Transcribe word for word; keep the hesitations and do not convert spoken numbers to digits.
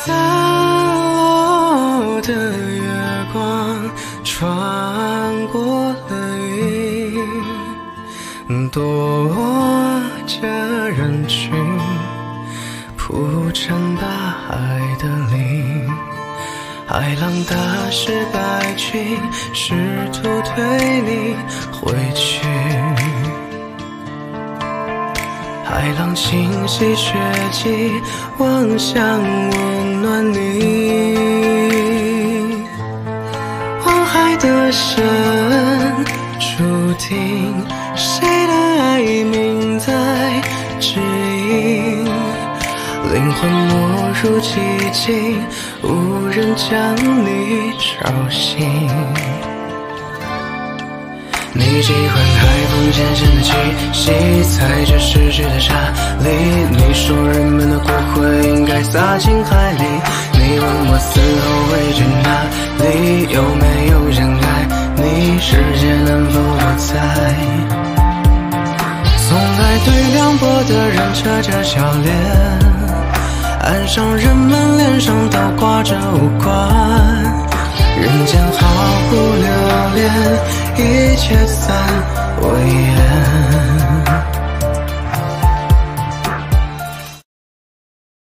散落的月光穿过了云，躲着人群，铺成大海的鳞。海浪打湿白裙，试图推你回去。海浪清洗血迹，妄想温暖你。望海的深，注定谁的爱铭在指引。灵魂没入寂静，无人将你吵醒。你喜欢海风渐渐的气息，踩着逝去的沙砾。你说人们的骨灰应该撒进海里。你问我死后会去哪里，有没有人爱你，世界能否不在？从来对凉薄的人扯着笑脸，岸上人们脸上都挂着无关。人间毫不留恋，一切散为烟。